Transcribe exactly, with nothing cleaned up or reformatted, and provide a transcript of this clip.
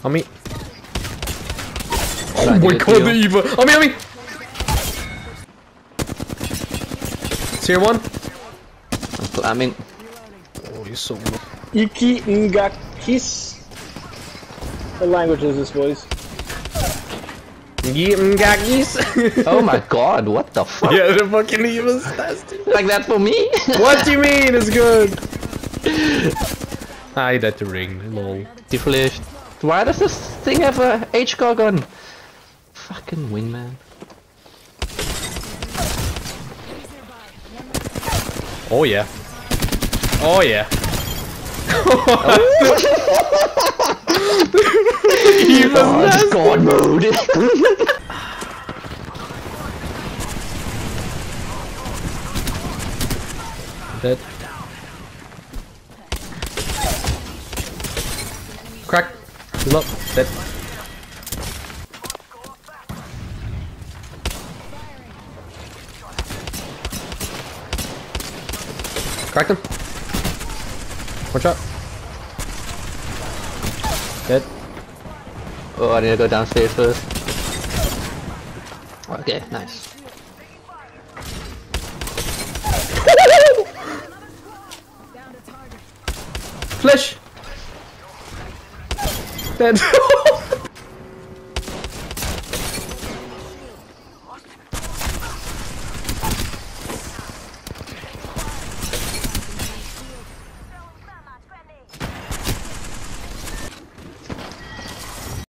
On me. Oh my god, the Eva! On me, on me! Tier one. I'm climbing. Oh, you're so. Iki ngakis. What language is this, boys? Oh my god, what the fuck? Yeah, the fucking Eva's nasty. Like that for me? What do you mean? It's good. I died to ring. Lol. Deflated. Why does this thing have a H C O gun? Fucking wingman. Oh yeah. Oh yeah. Eva's oh, it's god mode. Dead. Crack. Heal up. Dead. Cracked him. One shot. Dead. Oh, I need to go downstairs first. Okay, nice. Flash. Dead.